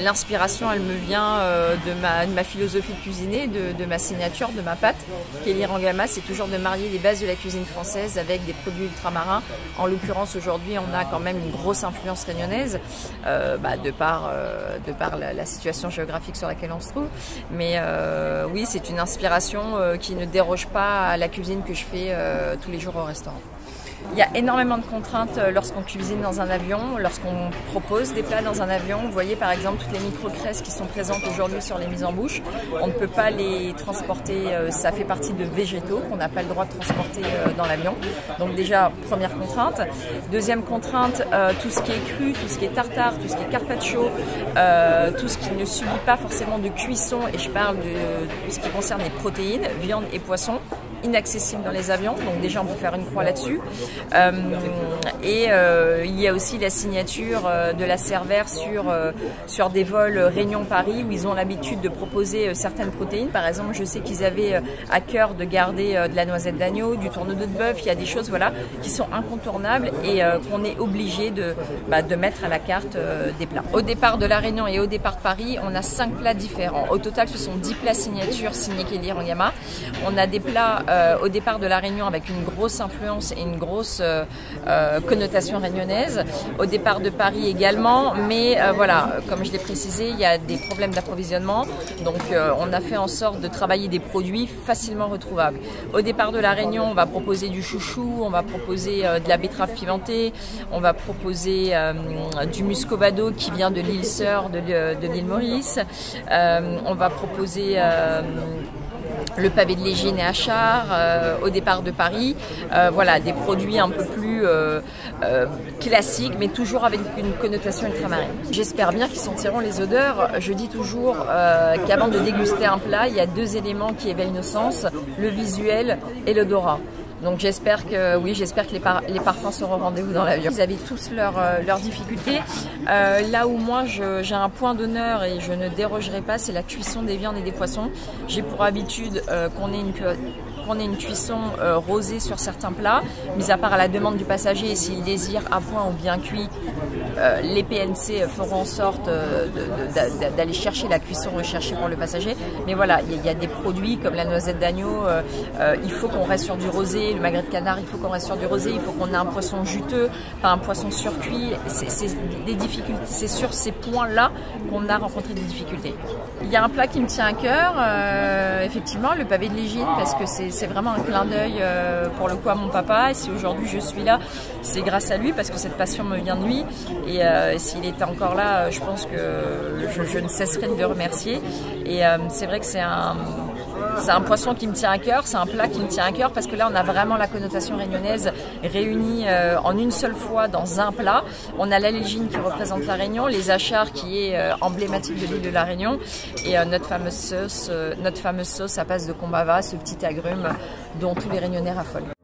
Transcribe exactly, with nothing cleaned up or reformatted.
l'inspiration, elle me vient euh, de, ma, de ma philosophie de cuisiner, de, de ma signature, de ma pâte. Kelly Rangama, c'est toujours de marier les bases de la cuisine française avec des produits ultramarins. En l'occurrence, aujourd'hui, on a quand même une grosse influence réunionnaise, euh, bah, de par, euh, de par la, la situation géographique sur laquelle on se trouve. Mais euh, oui, c'est une inspiration euh, qui ne déroge pas à la cuisine que je fais euh, tous les jours au restaurant. Il y a énormément de contraintes lorsqu'on cuisine dans un avion, lorsqu'on propose des plats dans un avion. Vous voyez par exemple toutes les micro-cresses qui sont présentes aujourd'hui sur les mises en bouche. On ne peut pas les transporter, ça fait partie de végétaux qu'on n'a pas le droit de transporter dans l'avion. Donc déjà, première contrainte. Deuxième contrainte, euh, tout ce qui est cru, tout ce qui est tartare, tout ce qui est carpaccio, euh, tout ce qui ne subit pas forcément de cuisson, et je parle de, de ce qui concerne les protéines, viande et poisson, inaccessible dans les avions, donc déjà on peut faire une croix là-dessus. Euh, et euh, il y a aussi la signature euh, de la Cervère sur, euh, sur des vols Réunion-Paris où ils ont l'habitude de proposer euh, certaines protéines. Par exemple, je sais qu'ils avaient euh, à cœur de garder euh, de la noisette d'agneau, du tourneau de bœuf. Il y a des choses voilà, qui sont incontournables et euh, qu'on est obligé de, bah, de mettre à la carte euh, des plats. Au départ de la Réunion et au départ de Paris, on a cinq plats différents. Au total, ce sont dix plats signatures signés Kelly Rangama. On a des plats Euh, au départ de la Réunion avec une grosse influence et une grosse euh, euh, connotation réunionnaise, au départ de Paris également, mais euh, voilà, comme je l'ai précisé, il y a des problèmes d'approvisionnement, donc euh, on a fait en sorte de travailler des produits facilement retrouvables. Au départ de la Réunion, on va proposer du chouchou, on va proposer euh, de la betterave pimentée, on va proposer euh, du muscovado qui vient de l'île Sœur, de, de l'île Maurice, euh, on va proposer euh, le pavé de Légine et Achard, euh, au départ de Paris. Euh, voilà, des produits un peu plus euh, euh, classiques, mais toujours avec une connotation ultramarine. J'espère bien qu'ils sentiront les odeurs. Je dis toujours euh, qu'avant de déguster un plat, il y a deux éléments qui éveillent nos sens, le visuel et l'odorat. Donc j'espère que oui, j'espère que les, par les parfums seront au rendez-vous dans l'avion. Ils avaient tous leurs euh, leurs difficultés. Euh, là où moi j'ai un point d'honneur et je ne dérogerai pas, c'est la cuisson des viandes et des poissons. J'ai pour habitude euh, qu'on ait une qu'on ait une cuisson euh, rosée sur certains plats, mis à part à la demande du passager, s'il désire à point ou bien cuit, euh, les P N C feront en sorte euh, d'aller chercher la cuisson recherchée pour le passager. Mais voilà, il y, y a des produits comme la noisette d'agneau, euh, euh, il faut qu'on reste sur du rosé, le magret de canard, il faut qu'on reste sur du rosé, il faut qu'on ait un poisson juteux, pas un poisson surcuit. C'est des difficultés, c'est sur ces points-là qu'on a rencontré des difficultés. Il y a un plat qui me tient à cœur, euh, effectivement, le pavé de Légine, parce que c'est C'est vraiment un clin d'œil euh, pour le coup à mon papa, et si aujourd'hui je suis là, c'est grâce à lui parce que cette passion me vient de lui, et euh, s'il était encore là, je pense que je, je ne cesserai de le remercier. Et euh, c'est vrai que c'est un, c'est un poisson qui me tient à cœur, c'est un plat qui me tient à cœur parce que là on a vraiment la connotation réunionnaise réunie euh, en une seule fois dans un plat. On a la Légine qui représente la Réunion, les Achards qui est euh, emblématique de l'île de la Réunion, et euh, notre fameuse sauce, euh, notre fameuse sauce à base de combava, ce petit agrume dont tous les Réunionnais raffolent.